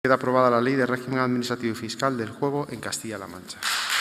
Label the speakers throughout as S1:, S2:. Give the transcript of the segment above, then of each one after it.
S1: Queda aprobada la Ley de Régimen Administrativo y Fiscal del Juego en Castilla-La Mancha.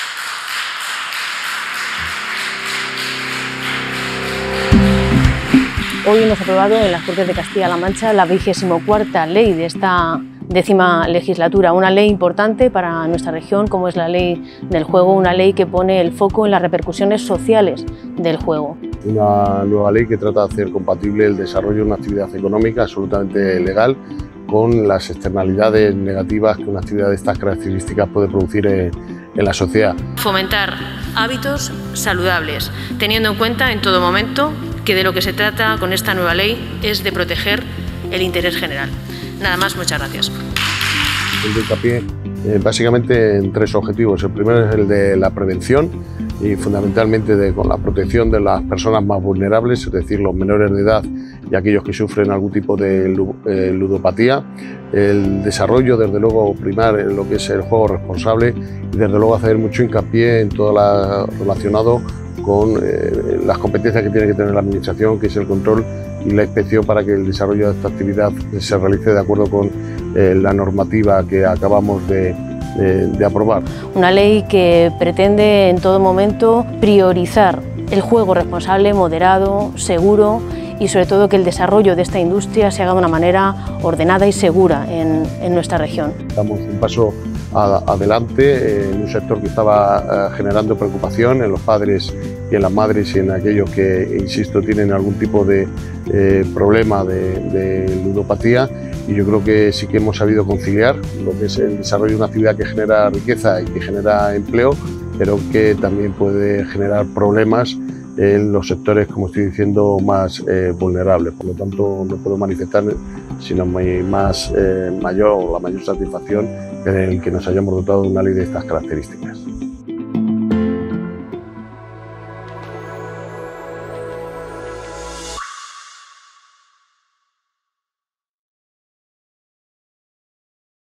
S2: Hoy hemos aprobado en las Cortes de Castilla-La Mancha la 24ª ley de esta 10ª legislatura, una ley importante para nuestra región como es la ley del juego, una ley que pone el foco en las repercusiones sociales del juego.
S3: Una nueva ley que trata de hacer compatible el desarrollo de una actividad económica absolutamente legal con las externalidades negativas que una actividad de estas características puede producir en la sociedad.
S2: Fomentar hábitos saludables, teniendo en cuenta en todo momento que de lo que se trata con esta nueva ley es de proteger el interés general. Nada más, muchas gracias.
S3: El hincapié básicamente en tres objetivos. El primero es el de la prevención y fundamentalmente con la protección de las personas más vulnerables, es decir, los menores de edad y aquellos que sufren algún tipo de ludopatía. El desarrollo, desde luego, primar en lo que es el juego responsable y desde luego hacer mucho hincapié en todo lo relacionado con las competencias que tiene que tener la Administración, que es el control y la inspección para que el desarrollo de esta actividad se realice de acuerdo con la normativa que acabamos de aprobar.
S2: Una ley que pretende en todo momento priorizar el juego responsable, moderado, seguro y sobre todo que el desarrollo de esta industria se haga de una manera ordenada y segura en nuestra región.
S3: Damos un paso adelante en un sector que estaba generando preocupación en los padres y en las madres y en aquellos que, insisto, tienen algún tipo de problema de ludopatía, y yo creo que sí que hemos sabido conciliar lo que es el desarrollo de una actividad que genera riqueza y que genera empleo, pero que también puede generar problemas en los sectores, como estoy diciendo, más vulnerables. Por lo tanto, no puedo manifestar sino la mayor satisfacción en el que nos hayamos dotado de una ley de estas características.